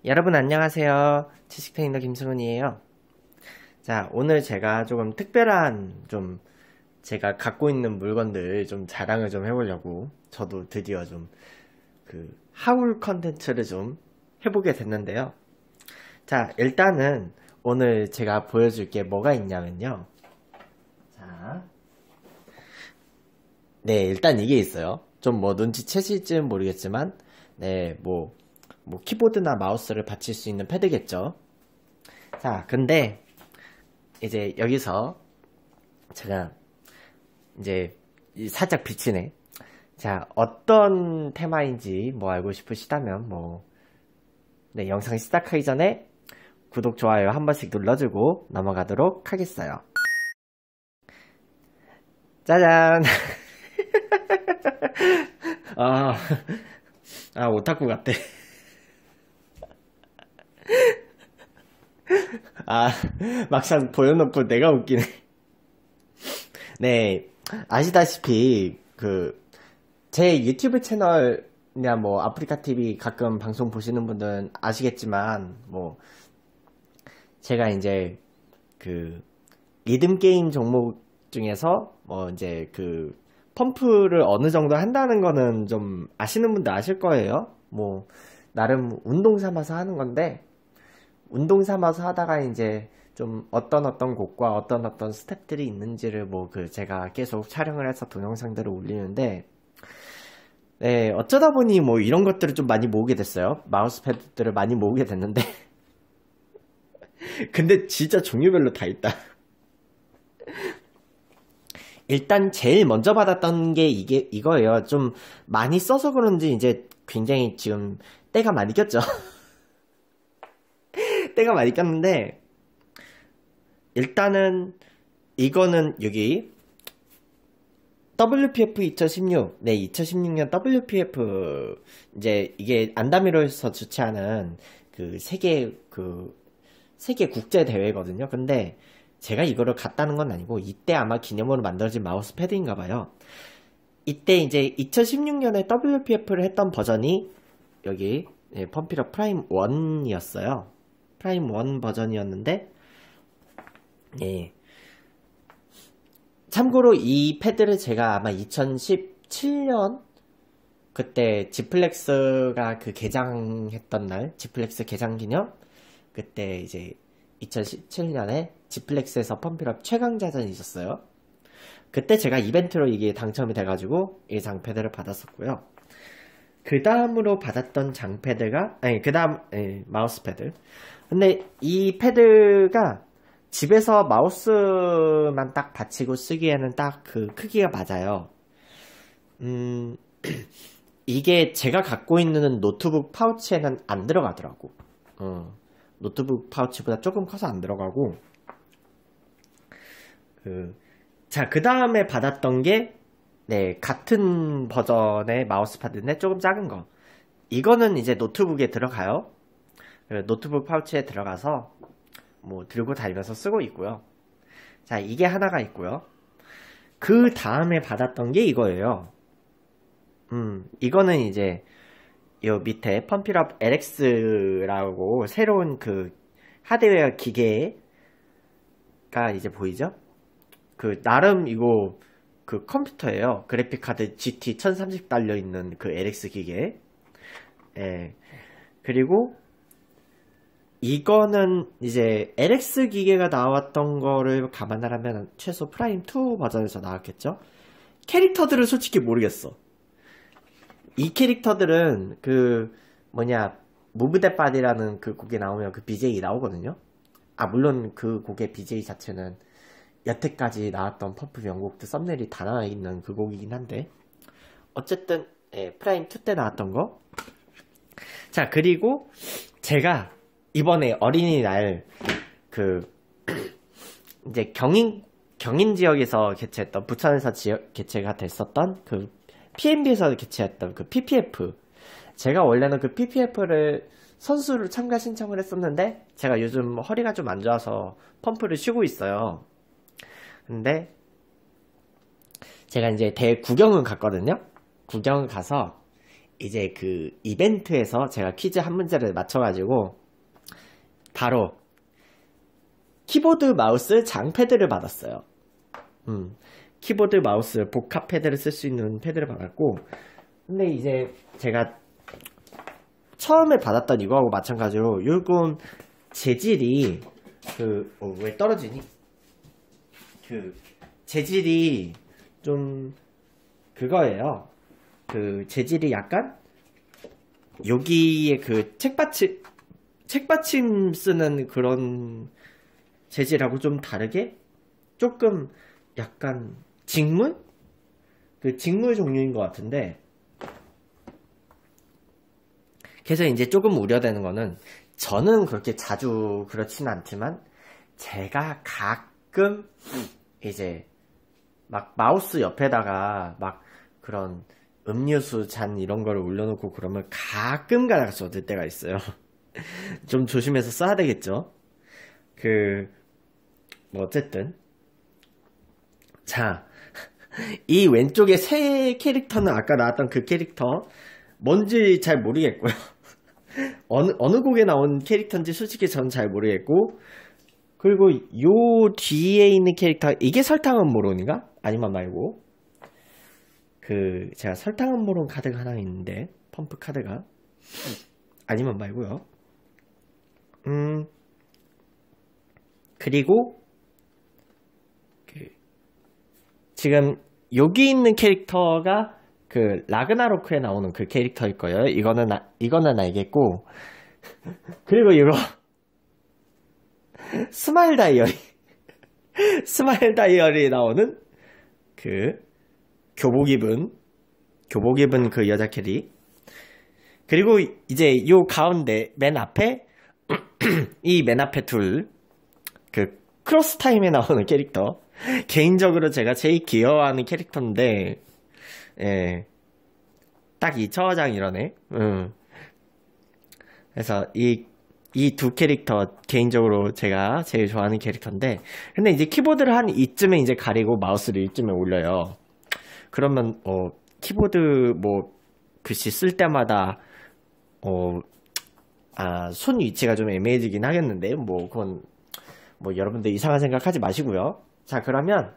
여러분 안녕하세요. 지식트레이너 김승훈이에요. 자, 오늘 제가 조금 특별한 제가 갖고 있는 물건들 자랑을 해보려고 저도 드디어 하울 컨텐츠를 해보게 됐는데요. 자, 일단은 오늘 제가 보여줄 게 뭐가 있냐면요. 자, 네, 일단 이게 있어요. 눈치채실지는 모르겠지만, 네, 키보드나 마우스를 받칠 수 있는 패드겠죠. 자, 근데 이제 여기서 제가 이제 살짝 비치네. 자, 어떤 테마인지 알고 싶으시다면 네, 영상 시작하기 전에 구독, 좋아요 한 번씩 눌러주고 넘어가도록 하겠어요. 짜잔. 오타쿠 같대. 막상 보여놓고 내가 웃기네. 네, 아시다시피 제 유튜브 채널이나 아프리카TV 가끔 방송 보시는 분들은 아시겠지만 제가 이제 리듬게임 종목 중에서 펌프를 어느 정도 한다는 거는 아시는 분들 아실 거예요. 나름 운동 삼아서 하는 건데, 운동 삼아서 하다가 이제 어떤 곡과 어떤 스텝들이 있는지를 제가 계속 촬영을 해서 동영상들을 올리는데, 네, 어쩌다 보니 이런 것들을 많이 모으게 됐어요. 마우스 패드들을 많이 모으게 됐는데 근데 진짜 종류별로 다 있다. 일단 제일 먼저 받았던 게 이거예요. 많이 써서 그런지 이제 굉장히 지금 때가 많이 꼈죠. 때가 많이 꼈는데, 일단은 이거는 여기 WPF 2016, 네, 2016년 WPF, 이제 이게 안다미로에서 주최하는 세계 국제 대회거든요. 근데 제가 이거를 갔다는 건 아니고, 이때 아마 기념으로 만들어진 마우스 패드인가 봐요. 이때 이제 2016년에 WPF를 했던 버전이 여기 펌피러 프라임 1이었어요. 프라임 1 버전이었는데, 예. 참고로 이 패드를 제가 아마 2017년 그때 지플렉스가 개장했던 날, 지플렉스 개장 기념, 그때 이제 2017년에 지플렉스에서 펌필업 최강자전이 있었어요. 그때 제가 이벤트로 이게 당첨이 돼가지고 이 장패드를 받았었고요. 그 다음으로 받았던 장패드가, 마우스 패드. 근데 이 패드가 집에서 마우스만 딱 받치고 쓰기에는 딱 크기가 맞아요. 이게 제가 갖고 있는 노트북 파우치에는 안 들어가더라고. 노트북 파우치보다 조금 커서 안 들어가고. 자, 그 다음에 받았던 게, 네, 같은 버전의 마우스 패드인데 조금 작은 거. 이거는 이제 노트북에 들어가요. 노트북 파우치에 들어가서 들고 다니면서 쓰고 있고요. 자, 이게 하나가 있고요. 그 다음에 받았던 게 이거예요. 이거는 이제 요 밑에 펌필업 LX라고 새로운 하드웨어 기계가 이제 보이죠? 나름 이거 컴퓨터예요. 그래픽카드 GT 1030 달려있는 LX 기계. 예. 그리고 이거는 이제 LX 기계가 나왔던 거를 감안을 하면 최소 프라임 2 버전에서 나왔겠죠? 캐릭터들은 솔직히 모르겠어. 이 캐릭터들은 무브 데 바디라는 곡에 나오면 BJ 나오거든요? 물론 곡의 BJ 자체는 여태까지 나왔던 펌프 명곡들 썸네일이 다 나와있는 곡이긴 한데, 어쨌든 프라임 2 때 나왔던 거. 자, 그리고 제가 이번에 어린이날 이제 경인 지역에서 개최했던, 부천에서 개최가 됐었던 PNB에서 개최했던 PPF. 제가 원래는 PPF를 선수로 참가 신청을 했었는데, 제가 요즘 허리가 좀 안 좋아서 펌프를 쉬고 있어요. 근데 제가 이제 구경을 갔거든요. 구경을 가서 이제 그 이벤트에서 제가 퀴즈 한 문제를 맞춰가지고 바로 키보드 마우스 장패드를 받았어요. 키보드 마우스 복합 패드를 쓸 수 있는 패드를 받았고, 근데 이제 제가 처음에 받았던 이거하고 마찬가지로 요금 재질이 왜 떨어지니? 그 재질이 좀 그거예요. 그 재질이 약간 여기에 그 책받침 쓰는 그런 재질하고 좀 다르게 조금 약간 직물? 그 직물 종류인 것 같은데, 그래서 이제 조금 우려되는 거는, 저는 그렇게 자주 그렇지는 않지만 제가 가끔 이제 막 마우스 옆에다가 막 그런 음료수 잔 이런 거를 올려놓고 그러면 가끔 가다가 쏟을 때가 있어요. 좀 조심해서 써야 되겠죠. 뭐 어쨌든 자, 이 왼쪽에 새 캐릭터는 아까 나왔던 그 캐릭터 뭔지 잘 모르겠고요. 어느 곡에 나온 캐릭터인지 솔직히 전 잘 모르겠고, 그리고 요 뒤에 있는 캐릭터 이게 설탕은 모론인가? 아니면 말고 제가 설탕은 모론 카드가 하나 있는데, 펌프 카드가 아니면 말고요. 그리고 지금 여기 있는 캐릭터가 라그나로크에 나오는 그 캐릭터일 거예요. 이거는 알겠고, 그리고 이거 스마일 다이어리 스마일 다이어리에 나오는 교복 입은 그 여자 캐리. 그리고 이제 요 가운데 맨 앞에 이 맨 앞에 크로스 타임에 나오는 캐릭터, 개인적으로 제가 제일 귀여워하는 캐릭터인데, 예, 딱 이 처화장 이러네. 그래서 이 두 캐릭터 개인적으로 제가 제일 좋아하는 캐릭터인데, 근데 이제 키보드를 한 이쯤에 이제 가리고 마우스를 이쯤에 올려요. 그러면 키보드 글씨 쓸 때마다 손 위치가 좀 애매해지긴 하겠는데, 그건 여러분들 이상한 생각하지 마시고요. 자, 그러면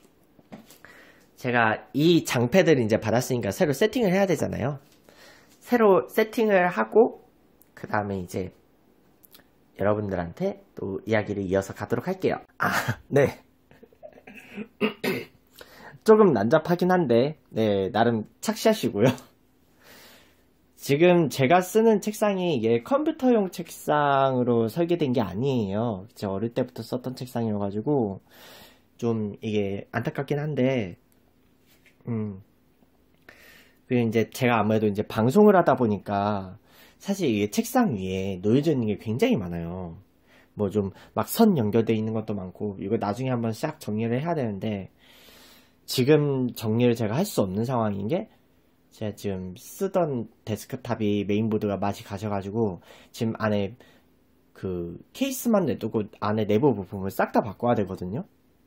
제가 이 장패드를 이제 받았으니까 새로 세팅을 해야 되잖아요. 새로 세팅을 하고 그 다음에 이제 여러분들한테 또 이야기를 이어서 가도록 할게요. 네. 조금 난잡하긴 한데, 네, 나름 착시하시고요. 지금 제가 쓰는 책상이 이게 컴퓨터용 책상으로 설계된 게 아니에요. 제가 어릴 때부터 썼던 책상이어가지고 좀 이게 안타깝긴 한데, 그리고 이제 제가 아무래도 이제 방송을 하다 보니까 사실 이게 책상 위에 놓여져 있는 게 굉장히 많아요. 좀 막 선 연결되어 있는 것도 많고, 이거 나중에 한번 싹 정리를 해야 되는데, 지금 정리를 제가 할 수 없는 상황인 게, 제가 지금 쓰던 데스크탑이 메인보드가 맛이 가셔가지고 지금 안에 케이스만 내두고 안에 내부 부품을 싹 다 바꿔야 되거든요.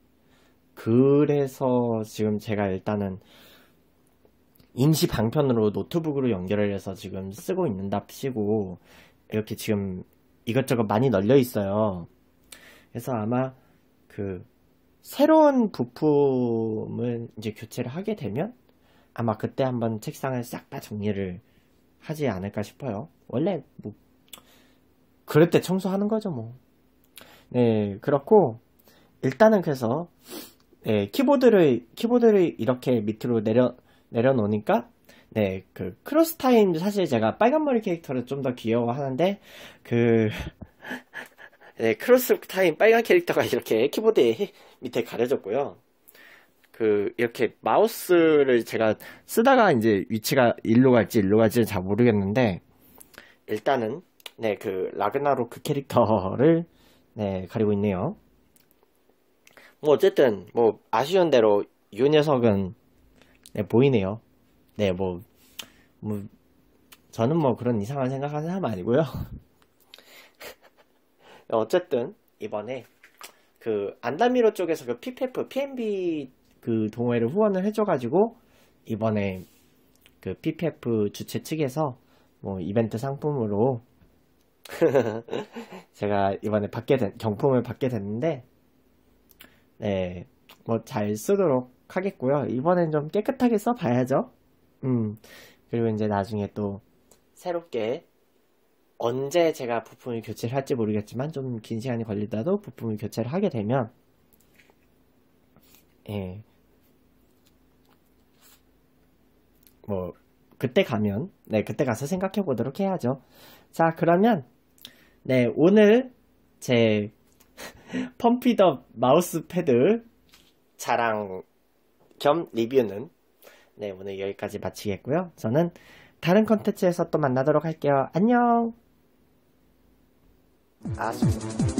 그래서 지금 제가 일단은 임시 방편으로 노트북으로 연결을 해서 지금 쓰고 있는답시고, 이렇게 지금 이것저것 많이 널려 있어요. 그래서 아마 새로운 부품을 이제 교체를 하게 되면 아마 그때 한번 책상을 싹 다 정리를 하지 않을까 싶어요. 원래 그럴 때 청소하는 거죠. 네, 그렇고 일단은 그래서 키보드를 이렇게 밑으로 내려놓으니까, 네, 크로스 타임, 사실 제가 빨간머리 캐릭터를 좀 더 귀여워하는데, 네, 크로스 타임 빨간 캐릭터가 이렇게 키보드 밑에 가려졌고요. 이렇게 마우스를 제가 쓰다가 이제 위치가 일로 갈지는 잘 모르겠는데, 일단은, 네, 라그나로크 캐릭터를, 네, 가리고 있네요. 어쨌든, 아쉬운 대로, 이 녀석은, 네, 보이네요. 네, 저는 그런 이상한 생각하는 사람 아니고요. 어쨌든, 이번에, 안다미로 쪽에서 PPF, PNB 동호회를 후원을 해줘가지고, 이번에, 그 PPF 주최 측에서 뭐 이벤트 상품으로 제가 이번에 경품을 받게 됐는데, 네, 뭐 잘 쓰도록 하겠고요. 이번엔 좀 깨끗하게 써봐야죠. 그리고 이제 나중에 또 새롭게 언제 제가 부품을 교체를 할지 모르겠지만 좀 긴 시간이 걸리더라도 부품을 교체를 하게 되면, 예, 뭐 그때 가면, 네, 그때 가서 생각해 보도록 해야죠. 자, 그러면 네, 오늘 제 펌피더 마우스 패드 자랑 겸 리뷰는 네, 오늘 여기까지 마치겠고요. 저는 다른 컨텐츠에서 또 만나도록 할게요. 안녕. 아,